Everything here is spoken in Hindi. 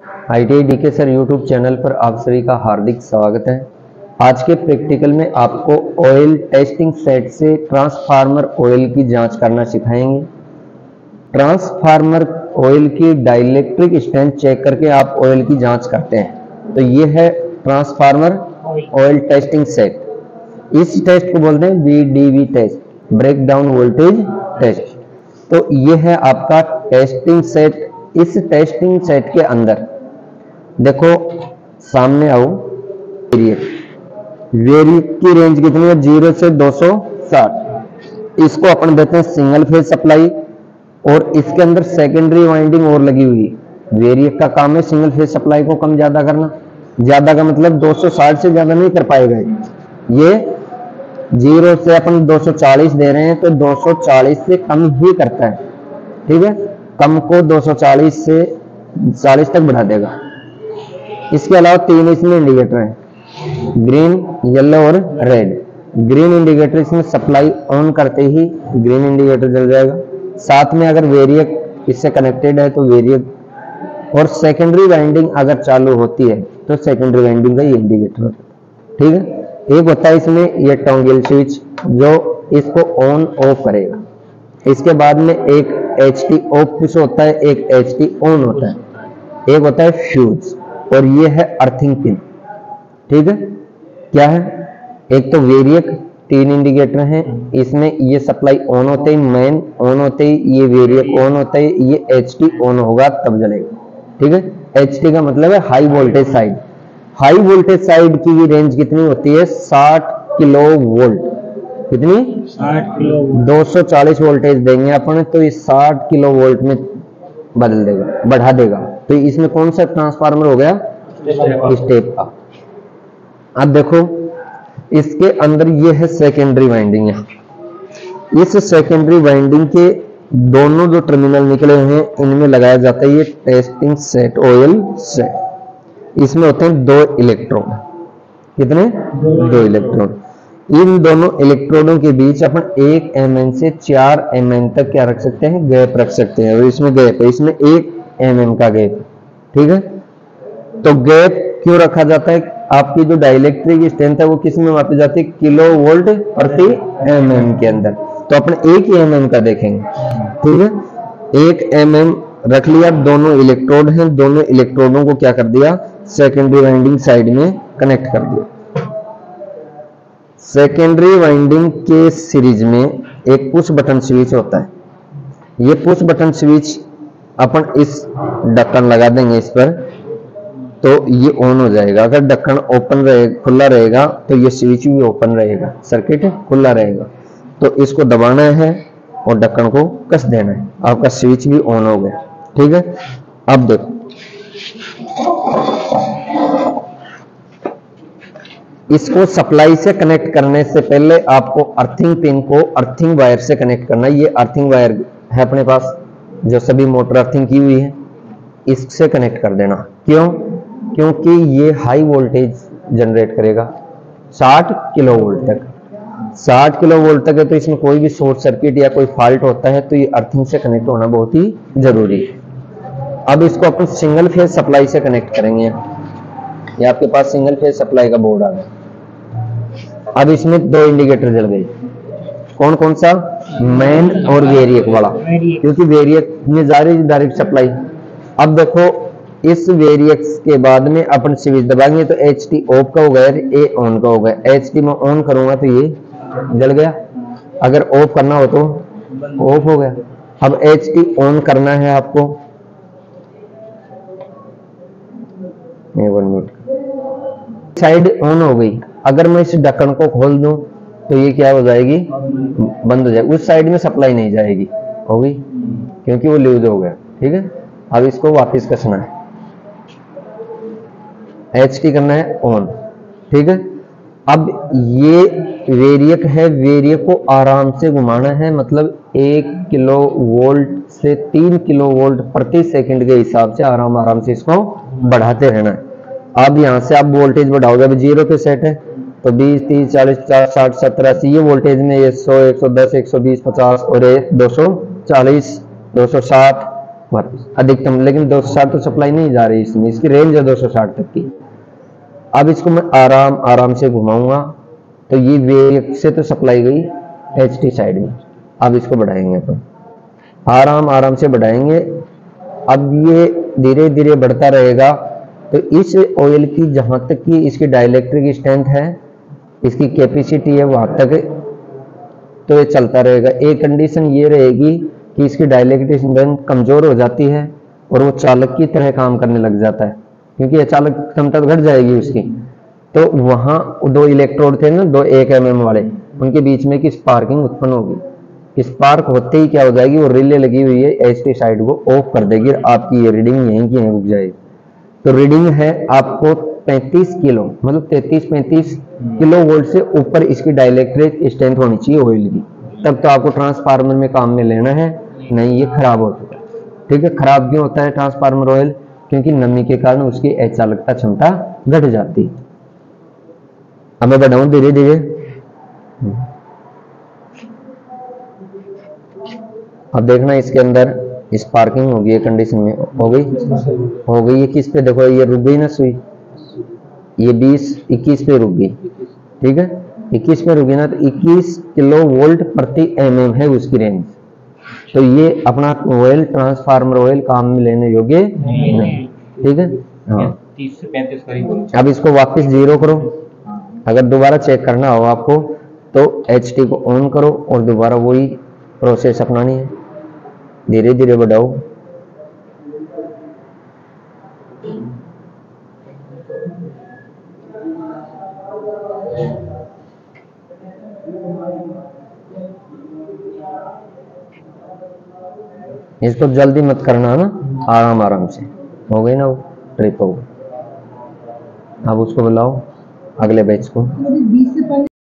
ITI DK sir YouTube channel पर आप सभी का हार्दिक स्वागत है। आज के प्रैक्टिकल में आपको ऑयल टेस्टिंग सेट से ट्रांसफार्मर ऑयल की जांच करना सिखाएंगे। ट्रांसफार्मर ऑयल की डाइलेक्ट्रिक स्ट्रेंथ चेक करके आप ऑयल की जांच करते हैं। तो ये है ट्रांसफार्मर ऑयल टेस्टिंग सेट। इस टेस्ट को बोलते हैं BDV test, breakdown voltage test. तो ये है आपका टेस्टिंग सेट। इस टेस्टिंग सेट के अंदर देखो, सामने आओ, वेरिएक की रेंज कितनी है? 0 से 260। इसको अपन देते हैं सिंगल फेज सप्लाई, और इसके अंदर सेकेंडरी वाइंडिंग और लगी हुई है। वेरिएक का काम है सिंगल फेज सप्लाई को कम ज्यादा करना। ज्यादा का मतलब 260 से ज्यादा नहीं कर पाएगा ये। 0 से अपन 240 दे रहे हैं तो 240 से कम ही करता है, ठीक है। कम को 240 से 40 तक बढ़ा देगा। इसके अलावा 3 इसमें इंडिकेटर हैं, ग्रीन, येलो और रेड। ग्रीन इंडिकेटर इसमें सप्लाई ऑन करते ही ग्रीन इंडिकेटर जल जाएगा। साथ में अगर वेरिएक इससे कनेक्टेड है तो वेरिएक, और सेकेंडरी वाइंडिंग अगर चालू होती है तो सेकेंडरी वाइंडिंग का ये इंडिकेटर होता है, ठीक है। एक होता है इसमें ये टॉगल स्विच जो इसको ऑन ऑफ करेगा। इसके बाद में एक HT ऑफ स्विच होता है, एक HT ऑन होता है, एक होता है फ्यूज, और ये है अर्थिंग पिन, ठीक है। क्या है? एक तो वेरिएक, 3 इंडिकेटर हैं इसमें। ये सप्लाई ऑन होते ही, मेन ऑन होते ही ये वेरिएक ऑन होता है, ये HT ऑन होगा तब जलेगा, ठीक है। HT का मतलब है high voltage side. High voltage side की भी रेंज कितनी होती है? 60 किलो वोल्ट। कितनी? 60 किलो। 240 वोल्टेज देंगे अपन तो ये 60 किलो वोल्ट में बदल देगा, बढ़ा देगा। तो इसमें कौन सा ट्रांसफार्मर हो गया? स्टेप का। अब देखो, इसके अंदर ये है सेकेंडरी वाइंडिंग। इस सेकेंडरी वाइंडिंग के दोनों जो टर्मिनल निकले हैं इनमें लगाया जाता है ये टेस्टिंग सेट, ऑयल सेट। इसमें होते हैं 2 इलेक्ट्रोड। कितने? 2 इलेक्ट्रोड। इन दोनों इलेक्ट्रोडों के बीच अपन 1 mm से 4 mm तक क्या रख सकते हैं? गैप रख सकते हैं। और इसमें गैप है, इसमें 1 mm का गैप, ठीक है। तो गैप क्यों रखा जाता है? आपकी जो डाइलेक्ट्रिक स्ट्रेंथ है वो किस में मापी जाती है? किलो वोल्ट प्रति mm के अंदर। तो अपन 1 mm का देखेंगे, ठीक है। 1 mm रख लिया। दोनों इलेक्ट्रोड हैं, दोनों इलेक्ट्रोडों को क्या कर दिया? सेकेंडरी वाइंडिंग साइड में कनेक्ट कर दिया। सेकेंडरी वाइंडिंग के सीरीज में एक पुश बटन स्विच होता है। ये पुश बटन स्विच अपन इस ढक्कन लगा देंगे इस पर, तो ये ऑन हो जाएगा। अगर ढक्कन ओपन रहेगा, खुला रहेगा, तो ये स्विच भी ओपन रहेगा, सर्किट खुला रहेगा। तो इसको दबाना है और ढक्कन को कस देना है, आपका स्विच भी ऑन हो गया, ठीक है। अब देखो, इसको सप्लाई से कनेक्ट करने से पहले आपको अर्थिंग पिन को अर्थिंग वायर से कनेक्ट करना है। ये अर्थिंग वायर है अपने पास, जो सभी मोटर अर्थिंग की हुई है, इससे कनेक्ट कर देना। क्यों? क्योंकि ये हाई वोल्टेज जनरेट करेगा 60 किलो वोल्ट तक। 60 किलो वोल्ट तक है तो इसमें कोई भी शॉर्ट सर्किट या कोई फॉल्ट होता है तो ये अर्थिंग से कनेक्ट होना बहुत ही जरूरी है। अब इसको अपन सिंगल फेज सप्लाई से कनेक्ट करेंगे। ये आपके पास सिंगल फेज सप्लाई का बोर्ड आ गया। अब इसमें 2 इंडिकेटर जल गए। कौन कौन सा? मेन और वेरिएक वाला, क्योंकि वेरिएक में जा रही डायरेक्ट सप्लाई। अब देखो, इस वेरिएक के बाद में अपन स्विच दबाएंगे तो HT ऑफ का हो गया, A ऑन का हो गया। HT में ऑन करूंगा तो ये जल गया, अगर ऑफ करना हो तो ऑफ हो गया। अब HT ऑन करना है आपको, 1 मिनट। साइड ऑन हो गई। अगर मैं इस ढक्कन को खोल दूं तो ये क्या हो जाएगी? बंद हो जाएगी। उस साइड में सप्लाई नहीं जाएगी, होगी, क्योंकि वो लूज हो गया, ठीक है। अब इसको वापस कसना है, HT करना है ऑन, ठीक है। अब ये वेरिएक है, वेरिएक को आराम से घुमाना है, मतलब 1 किलो वोल्ट से 3 किलो वोल्ट प्रति सेकंड के हिसाब से आराम से इसको बढ़ाते रहना है। अब यहाँ से आप वोल्टेज बढ़ाओगे। अब 0 पे सेट है तो 20, 30, 40, 50, 60, 70, 80 ये वोल्टेज में ये 100, 110, 120, 50 और 240, 260 वापस अधिकतम, लेकिन 260 तो सप्लाई नहीं जा रही इसमें, इसकी रेंज है 260 तक की। अब इसको मैं आराम आराम से घुमाऊंगा तो ये वेरिएक से तो सप्लाई गई एचटी साइड में। अब इसको बढ़ाएंगे अपन, आराम आराम से बढ़ाएंगे। अब ये धीरे धीरे बढ़ता रहेगा। तो इस ऑयल की जहां तक की इसकी डाइलेक्ट्रिक स्ट्रेंथ है, इसकी कैपेसिटी है वहां तक तो ये चलता रहेगा। एक कंडीशन ये रहेगी कि इसकी डाइलेक्ट्रिक स्ट्रेंथ कमजोर हो जाती है और वो चालक की तरह काम करने लग जाता है, क्योंकि अचालक क्षमता घट जाएगी उसकी। तो वहां दो इलेक्ट्रोड थे ना, दो 1 mm वाले, उनके बीच में की स्पार्किंग उत्पन्न होगी। स्पार्क होते ही क्या हो जाएगी, वो रिले लगी हुई है एचटी साइड को ऑफ कर देगी और आपकी ये रीडिंग यहीं की यहीं रुक जाएगी। तो रीडिंग है आपको 35 किलो, मतलब 33-35 किलो वोल्ट से ऊपर इसकी डाइलेक्ट्रिक स्ट्रेंथ होनी चाहिए ऑयल की, तब तो आपको ट्रांसफार्मर में काम में लेना है। नहीं, ये खराब हो चुका है। ठीक है, खराब क्यों होता है ट्रांसफार्मर ऑयल? क्योंकि नमी के कारण उसकी अचालकता क्षमता घट जाती है। अब मैं बढ़ाऊं धीरे धीरे। अब देखना इसके अंदर स्पार्किंग होगी, ये कंडीशन में हो गई। ये किस पे देखो, ये रुक गई ना सुई, ये 20-21 पे रुक गई। ठीक है, 21 पे रुकी ना, तो 21 किलो वोल्ट प्रति mm है उसकी रेंज। तो ये अपना ऑयल ट्रांसफार्मर ऑयल काम में लेने योग्य नहीं। ठीक है, हाँ 30 से 35 करीब। अब इसको वापस 0 करो। अगर दोबारा चेक करना हो आपको तो HT को ऑन करो और दोबारा वही प्रोसेस अपनानी है, धीरे धीरे बढ़ाओ। इसको जल्दी मत करना ना, आराम आराम से। हो गई ना वो ट्रिप हो गई। अब उसको बुलाओ अगले बैच को।